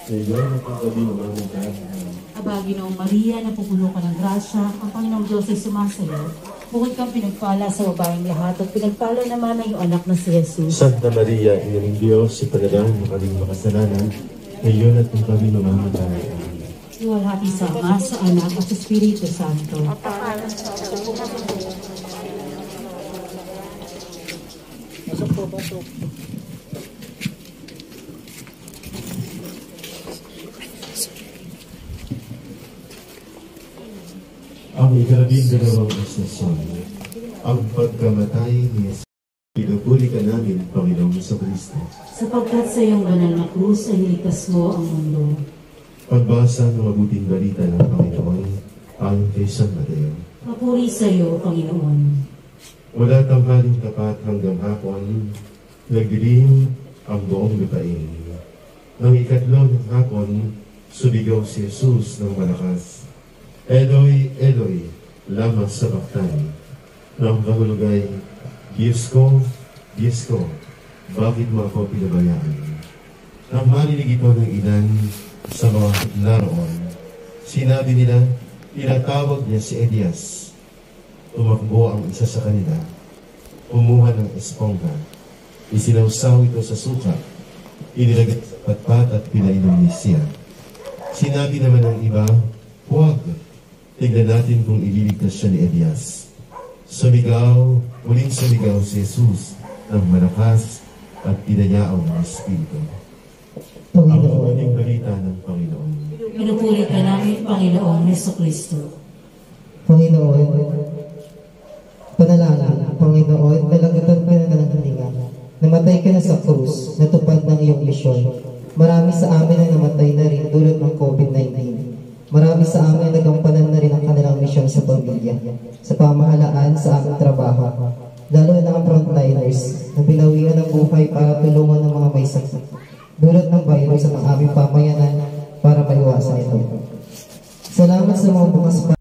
Aba, Ginoong Maria, napupuno ka ng grasya, ang Panginoong Diyos ay sumasayo. Bukod kang pinagpala sa babaeng lahat at pinagpala naman ang iyong anak na si Jesus. Santa Maria, Ina ng Diyos, ipanalangin mo kaming makasalanan, ngayon at kung kami mamamatay. Iwalhati sa Ama, sa Anak at sa Espiritu Santo. Ang ika-12 estasyon, ang pagkamatay ni Jesus. Pinupuri ka namin, Panginoong Kristo. Sapagkat sa iyong banal na krus ay niligtas mo ang mundo. Pagbasa ng mabuting balita ng Panginoon ayon kay San Mateo. Papuri sa iyo, Panginoon. Wala tanghaling tapat hanggang hapon, nagdilim ang buong lupain. Nang ikatlo ng hapon, sumigaw si Jesus ng malakas, Eloi, Eloi, lama sabachthani. Nang kahulugay, Diyos ko, bakit mo ako pinabayaan? Nang marinig ito ng ilan sa mga naroon, sinabi nila, tinatawag niya si Elias. Tumakbo ang isa sa kanila, kumuha ng espongha, isinawsaw ito sa suka, inilagay sa patpat at pinainom ni siya. Sinabi naman ng iba, huwag, tignan natin kung ililigtas siya ni Elias. Muling sumigaw si Jesus ng malakas at pinayaaw ng Espiritu. Ang mabuting balita ng Panginoon. Pinupuri ka namin, Panginoong Jesucristo. Panginoon, panalangin, Panginoon, dalagatan ka na ng hininga. Namatay ka na sa krus, natupad ng iyong misyon. Marami sa amin ang namatay na rin dulot ng COVID-19. Marami sa amin nagampanan na rin ang kanilang misyon sa pamilya, sa pamahalaan, sa aming trabaho, lalo na ang frontliners na pinawian ng buhay para tulungan ng mga may sakit, dulot ng virus sa aming pamayanan para maiwasan ito. Salamat sa mga bukas pa.